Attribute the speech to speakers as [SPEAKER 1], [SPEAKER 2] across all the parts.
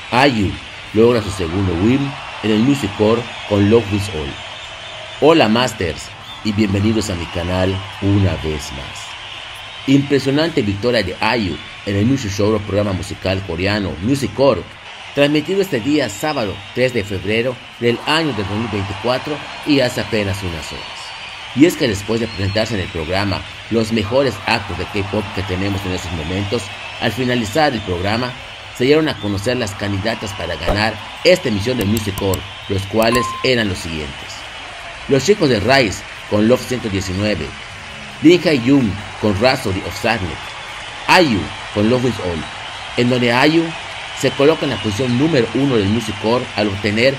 [SPEAKER 1] IU logra su segundo win en el Music Core con Love Wins All. Hola Masters y bienvenidos a mi canal una vez más. Impresionante victoria de IU en el Music Show, el programa musical coreano Music Core, transmitido este día sábado 3 de febrero del año de 2024 y hace apenas unas horas. Y es que después de presentarse en el programa los mejores actos de K-pop que tenemos en estos momentos, al finalizar el programa se dieron a conocer las candidatas para ganar esta emisión de Music Core, los cuales eran los siguientes: los chicos de Rise con Love 119, Lee Hae-young con Rhapsody of Sadness, IU con Love Wins All, en donde IU se coloca en la posición número 1 del Music Core al obtener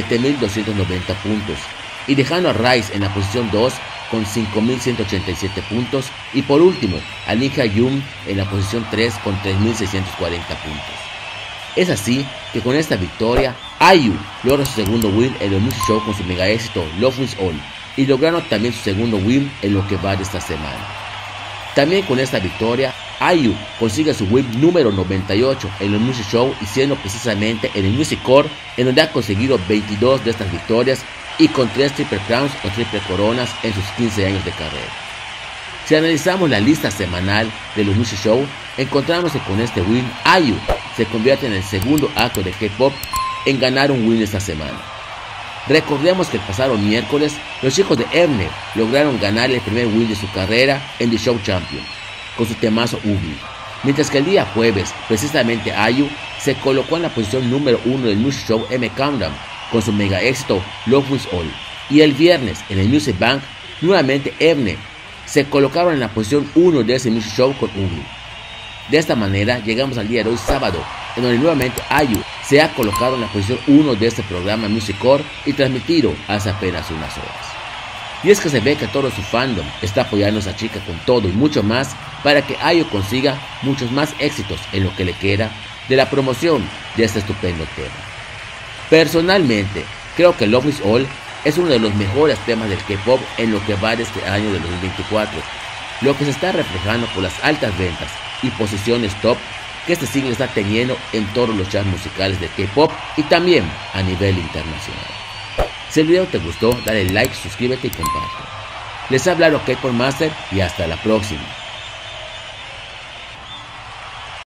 [SPEAKER 1] 7.290 puntos, y dejando a Rise en la posición 2 con 5.187 puntos, y por último a Lee Hae-young en la posición 3 con 3.640 puntos. Es así que con esta victoria, IU logra su segundo win en el Music Show con su mega éxito Love Wins All, y lograron también su segundo win en lo que va de esta semana. También con esta victoria, IU consigue su win número 98 en el Music Show, y siendo precisamente en el Music Core en donde ha conseguido 22 de estas victorias y con 3 Triple Crowns o triple coronas en sus 15 años de carrera. Si analizamos la lista semanal de los Music Show, encontramos que con este win, IU se convierte en el segundo acto de K-pop en ganar un win esta semana. Recordemos que el pasado miércoles, los chicos de Mnet lograron ganar el primer win de su carrera en The Show Champion, con su temazo Ugly. Mientras que el día jueves, precisamente IU se colocó en la posición número 1 del Music Show M Countdown, con su mega éxito Love Wins All. Y el viernes, en el Music Bank, nuevamente Mnet se colocaron en la posición 1 de ese Music Show con Ugly. De esta manera llegamos al día de hoy sábado, en donde nuevamente IU se ha colocado en la posición 1 de este programa Music Core y transmitido hace apenas unas horas. Y es que se ve que todo su fandom está apoyando a esa chica con todo y mucho más para que IU consiga muchos más éxitos en lo que le queda de la promoción de este estupendo tema. Personalmente, creo que Love Wins All es uno de los mejores temas del K-pop en lo que va de este año de 2024, lo que se está reflejando por las altas ventas y posiciones top que este single está teniendo en todos los charts musicales de K-pop y también a nivel internacional. Si el video te gustó, dale like, suscríbete y comparte. Les ha hablado K-Pop Master y hasta la próxima.